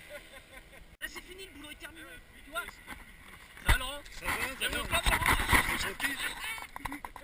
Là c'est fini, le boulot est terminé, tu vois. Ça va Laurent? Ça va, Ça va ça pas Laurent? va.